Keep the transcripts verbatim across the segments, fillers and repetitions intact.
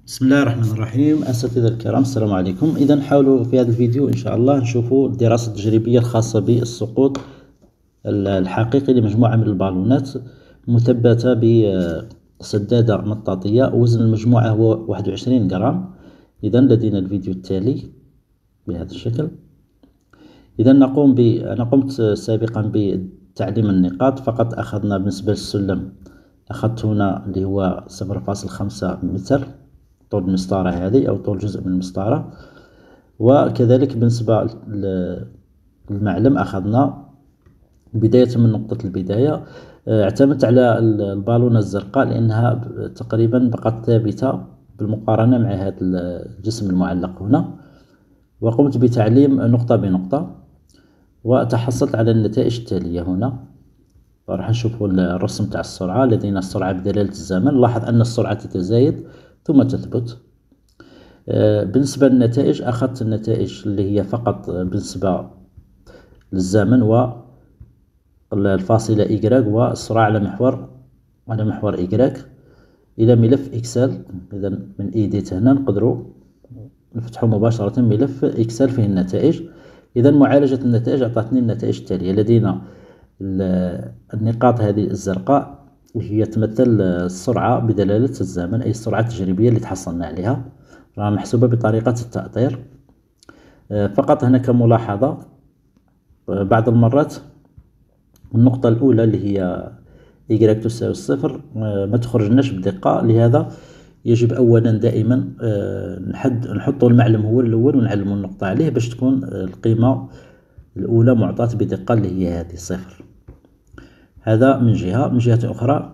بسم الله الرحمن الرحيم. أساتذة الكرام، السلام عليكم. إذا نحاولوا في هذا الفيديو إن شاء الله نشوفوا الدراسة التجريبية الخاصة بالسقوط الحقيقي لمجموعة من البالونات مثبتة بسدادة مطاطية. وزن المجموعة هو واحد وعشرين جرام. إذا لدينا الفيديو التالي بهذا الشكل. إذا نقوم ب أنا قمت سابقا بتعليم النقاط، فقط أخذنا بالنسبة للسلم، أخذت هنا اللي هو صفر فاصل خمسة متر طول المسطرة هذه أو طول جزء من المسطرة. وكذلك بالنسبة للمعلم أخذنا بداية من نقطة البداية. اعتمدت على البالونة الزرقاء لأنها تقريبا بقت ثابتة بالمقارنة مع هذا الجسم المعلق هنا، وقمت بتعليم نقطة بنقطة وتحصلت على النتائج التالية. هنا راح نشوفوا الرسم تاع السرعة. لدينا السرعة بدلالة الزمن. لاحظ أن السرعة تتزايد ثم تثبت. بالنسبة للنتائج أخذت النتائج اللي هي فقط بالنسبة للزمن والفاصلة إيكغيك والسرعة على محور على محور إيكغيك إلى ملف إكسل. إذا من إيديت هنا نقدروا نفتحوا مباشرة ملف إكسل فيه النتائج. إذا معالجة النتائج أعطتني النتائج التالية. لدينا النقاط هذه الزرقاء هي تمثل السرعة بدلالة الزمن، أي السرعة التجريبية اللي تحصلنا عليها، راها محسوبة بطريقة التأطير. فقط هنا كملاحظة، بعض المرات النقطة الأولى اللي هي إيكغيك تساوي الصفر ما تخرجناش بدقة، لهذا يجب أولا دائما نحد نحط المعلم هو الأول ونعلم النقطة عليه باش تكون القيمة الأولى معطاة بدقة اللي هي هذه صفر. هذا من جهة. من جهة أخرى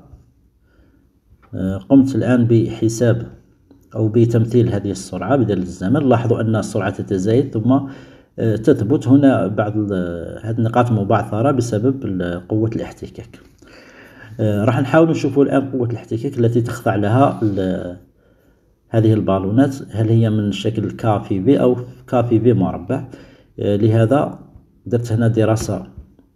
قمت الآن بحساب أو بتمثيل هذه السرعة بدل الزمن. لاحظوا أن السرعة تتزايد ثم تثبت. هنا بعض هذه النقاط مبعثرة بسبب قوة الاحتكاك. راح نحاول نشوفوا الآن قوة الاحتكاك التي تخضع لها هذه البالونات، هل هي من شكل كا في في أو كا في في مربع. لهذا درت هنا دراسة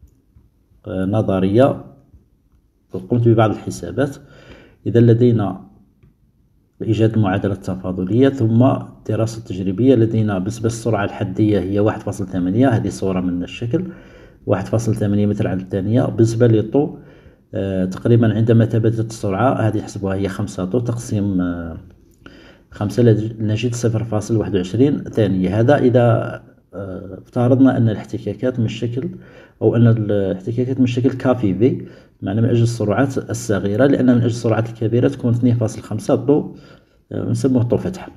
نظرية وقمت ببعض الحسابات. إذا لدينا إيجاد المعادلة التفاضلية ثم دراسة تجريبية. لدينا بالنسبة للسرعة الحدية هي واحد فاصل ثمانية، هذه صورة من الشكل واحد فاصل ثمانية متر على الثانية. بالنسبة للطو آه تقريبا عندما ثبتت السرعة هذه حسبوها هي خمسة طو تقسيم آه خمسة نجد صفر فاصل واحد وعشرين ثانية. هذا إذا آه افترضنا أن الاحتكاكات من الشكل أو أن الاحتكاكات من الشكل كا في في، معنى من أجل السرعات الصغيرة، لأن من أجل السرعات الكبيرة تكون اثنين فاصل خمسة طو نسموه طو فتحة.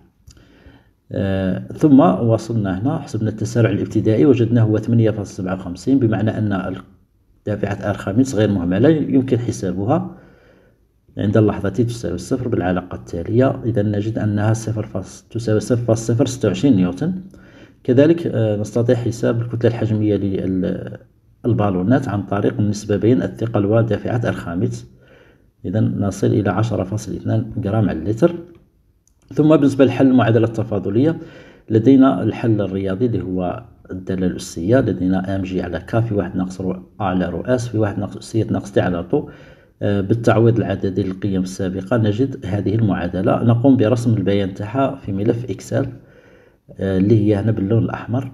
آه ثم وصلنا هنا حسبنا التسارع الابتدائي وجدناه هو ثمانية فاصل سبعة وخمسين، بمعنى أن دافعة أرخميدس غير مهملة يمكن حسابها عند اللحظة تساوي الصفر بالعلاقة التالية. إذا نجد أنها صفر فاصل تساوي صفر فاصل صفر ستة وعشرين نيوتن. كذلك آه نستطيع حساب الكتلة الحجمية للبالونات عن طريق النسبة بين الثقل ودافعة أرخميدس. إذا نصل إلى عشرة فاصل اثنان جرام على اللتر. ثم بالنسبة لحل المعادلة التفاضلية لدينا الحل الرياضي اللي هو الدالة الأسية. لدينا ام جي على ك في واحد ناقص رو ا على رو اس في واحد ناقص أسية ناقص تي على طو. بالتعويض العددي للقيم السابقة نجد هذه المعادلة. نقوم برسم البيان تاعها في ملف إكسل اللي هي هنا باللون الأحمر.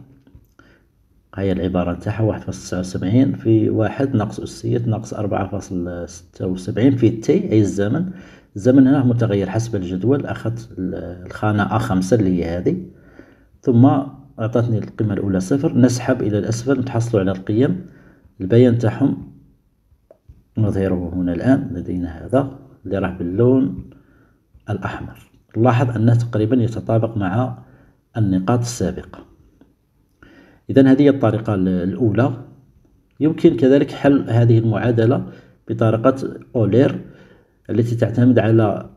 هي العبارة تاعها واحد فاصل تسعة وسبعين في واحد ناقص أسية ناقص أربعة فاصل ستة وسبعين في تي أي الزمن. الزمن هنا متغير حسب الجدول. أخذت الخانة أ خمسة اللي هي هذه، ثم أعطتني القيمة الأولى صفر. نسحب إلى الأسفل نتحصلوا على القيم. البيان تاعهم نظهره هنا الآن. لدينا هذا اللي راه باللون الأحمر. نلاحظ أنه تقريبا يتطابق مع النقاط السابقة. إذن هذه هي الطريقة الأولى. يمكن كذلك حل هذه المعادلة بطريقة أولير التي تعتمد على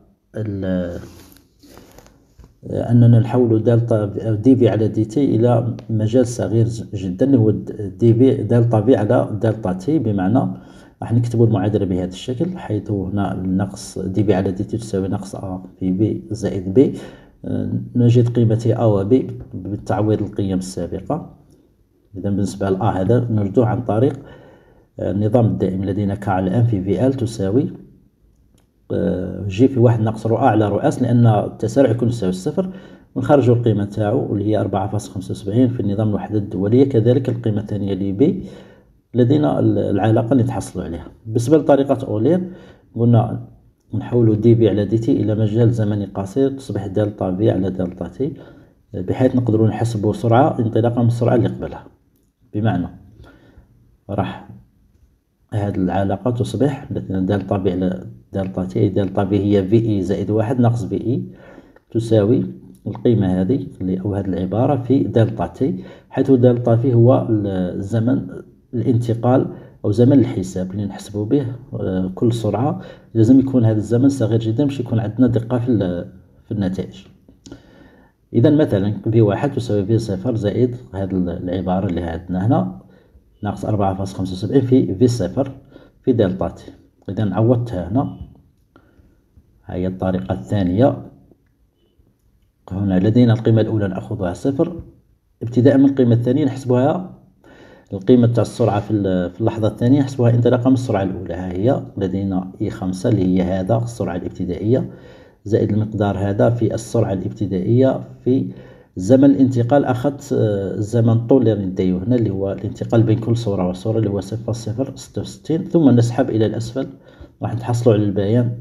أننا نحول دالتا دي في على دي تي إلى مجال صغير جدا اللي هو دي في دالتا في على دالتا تي. بمعنى راح نكتب المعادلة بهذا الشكل، حيث هنا النقص دي في على دي تي تساوي نقص أ في بي زائد بي. نجد قيمتي أ و بي بالتعويض القيم السابقة. إذا بالنسبة لأ هذا نجدوه عن طريق النظام الدائم. لدينا ك على ام في في ال تساوي جي في واحد ناقص رو أ على رو أس، لأن التسارع يكون يساوي الصفر، ونخرجوا القيمة تاعو اللي هي أربعة فاصلة خمسة وسبعين في النظام الوحدات الدولية. كذلك القيمة الثانية ل بي لدينا العلاقة اللي تحصلوا عليها. بالنسبة لطريقة أولير قلنا نحولوا دي في على دي تي إلى مجال زمني قصير، تصبح دلتا في على دلتا تي، بحيث نقدروا نحسبوا سرعة انطلاقا من السرعة اللي قبلها. بمعنى راح هذه العلاقة تصبح دلتا في على دلتا تي، دلتا في هي في اي زائد واحد ناقص في اي، تساوي القيمة هذه أو هذه العبارة في دلتا تي، حيث دلتا في هو الزمن الانتقال أو زمن الحساب اللي نحسبوا به كل سرعة. لازم يكون هذا الزمن صغير جدا باش يكون عندنا دقة في في النتائج. إذا مثلا في واحد تساوي في صفر زائد هذه العبارة اللي عندنا هنا ناقص أربعة فاصلة خمسة وسبعين في في صفر في دلتا تي. إذا عوضتها هنا. هي الطريقة الثانية. هنا لدينا القيمة الأولى نأخذها صفر، ابتداء من القيمة الثانية نحسبها القيمة تاع السرعة في في اللحظة الثانية نحسبوها انطلاقا من السرعة الأولى. ها هي لدينا إي خمسة اللي هي هذا السرعة الابتدائية زائد المقدار هذا في السرعة الابتدائية في زمن الانتقال. أخذت الزمن طول اللي نديو هنا اللي هو الانتقال بين كل صورة وصورة اللي هو صفر صفر ستة وستين، ثم نسحب إلى الأسفل راح نتحصلوا على البيان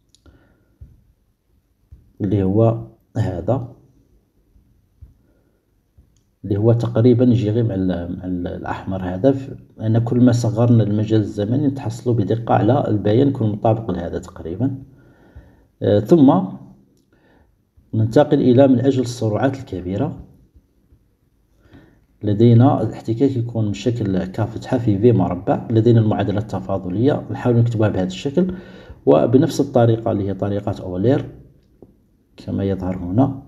اللي هو هذا، اللي هو تقريبا يجي غير مع الأحمر هذا، لأن كل ما صغرنا المجال الزمني نتحصلوا بدقة على البيان يكون مطابق لهذا تقريبا. آه ثم ننتقل إلى من أجل السرعات الكبيرة لدينا الاحتكاك يكون بشكل ك فتحة في في مربع. لدينا المعادلة التفاضلية نحاول نكتبها بهذا الشكل وبنفس الطريقة اللي هي طريقة أولير كما يظهر هنا.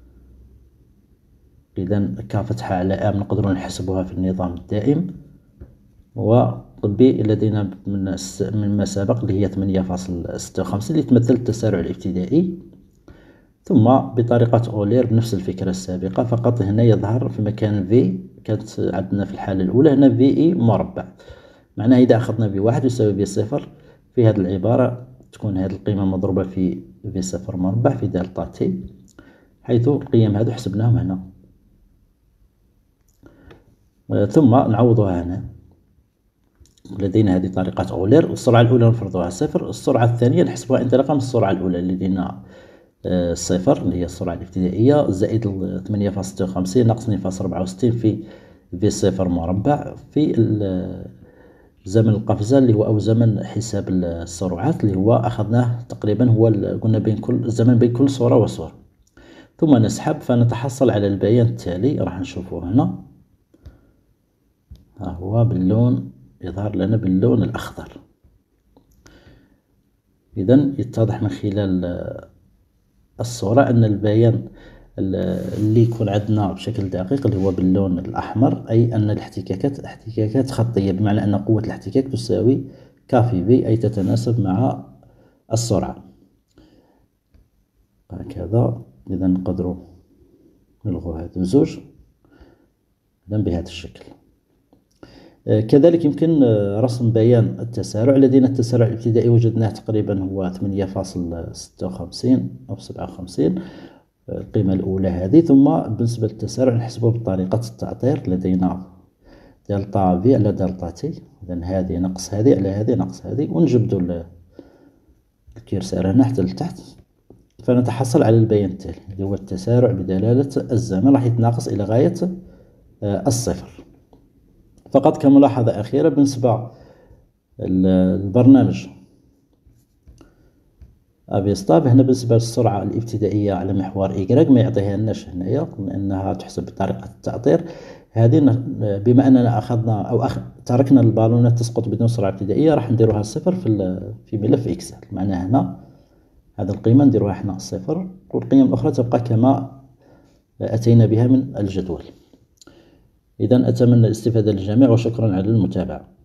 إذا ك فتحة على أ نقدروا نحسبوها في النظام الدائم، و بي لدينا من من ما سبق اللي هي ثمانية فاصلة ستة وخمسين اللي تمثل التسارع الابتدائي. ثم بطريقة أولير بنفس الفكرة السابقة، فقط هنا يظهر في مكان في كانت عندنا في الحالة الأولى هنا في إي مربع. معناه إذا أخذنا في واحد يساوي في صفر في هذه العبارة تكون هذه القيمة مضروبة في في صفر مربع في دلتا تي، حيث القيم هذو حسبناهم هنا. ثم نعوضها هنا. لدينا هذه طريقة أولير. السرعة الأولى نفرضوها صفر، السرعة الثانية نحسبوها انطلاقا من السرعة الأولى اللي لدينا صفر اللي هي السرعة الابتدائية زائد ثمانية فاصلة ستة وخمسين ناقص اثنين فاصلة أربعة وستين في في صفر مربع في زمن القفزة اللي هو أو زمن حساب السرعات اللي هو أخذناه تقريبا هو قلنا بين كل الزمن بين كل صورة وصورة. ثم نسحب فنتحصل على البيان التالي راح نشوفه هنا. ها هو باللون يظهر لنا باللون الأخضر. إذا يتضح من خلال الصورة أن البيان اللي يكون عندنا بشكل دقيق اللي هو باللون الأحمر، أي أن الاحتكاكات احتكاكات خطية، بمعنى أن قوة الاحتكاك تساوي ك في في أي تتناسب مع السرعة. هكذا. إذا نقدروا نلغو هذو زوج إذا بهذا الشكل. كذلك يمكن رسم بيان التسارع. لدينا التسارع الابتدائي وجدناه تقريبا هو ثمانية فاصلة ستة وخمسين أو سبعة وخمسين القيمة الأولى هذه. ثم بالنسبة للتسارع نحسبه بطريقة التعطير. لدينا دلتا في على دلتا تي، إذا هذه نقص هذه على هذه نقص هذه، ونجبدوا الكيرسار هنا حتى لتحت فنتحصل على البيان التالي اللي هو التسارع بدلالة الزمن راح يتناقص إلى غاية الصفر. فقط كملاحظة أخيرة بالنسبة للبرنامج أفيستاف هنا بالنسبة للسرعة الابتدائية على محور إيكغيك ما يعطيها لناش هنايا لأنها تحسب بطريقة التعطير. هذه بما أننا أخذنا أو أخ... تركنا البالونات تسقط بدون سرعة ابتدائية راح نديروها صفر في في ملف إكسل. معناها هنا هذه القيمة نديروها احنا صفر والقيم الأخرى تبقى كما أتينا بها من الجدول. إذا أتمنى الاستفادة للجميع وشكرا على المتابعة.